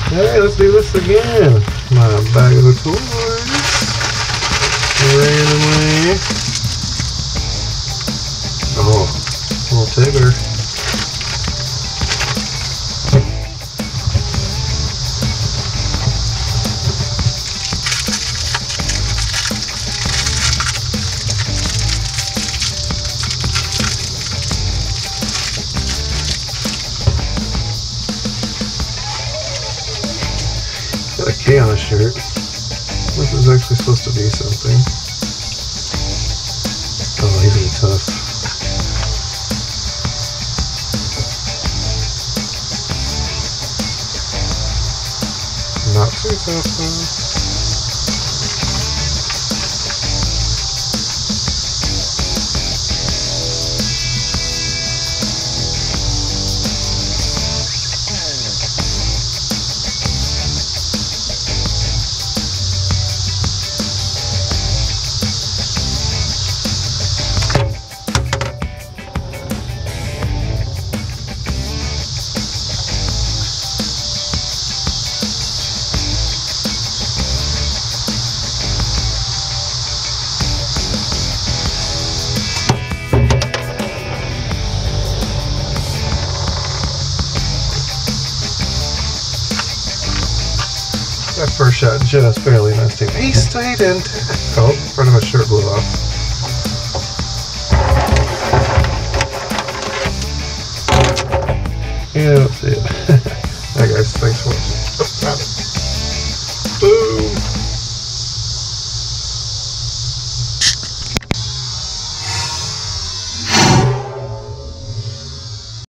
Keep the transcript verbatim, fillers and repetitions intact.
Alright, let's do this again. My bag of toys. Randomly. Oh, little Tigger. Got a K on a shirt. This is actually supposed to be something. Oh, he's gonna be tough. Not too tough though. That first shot just barely missed him. He stayed in. Oh, part of my shirt blew off.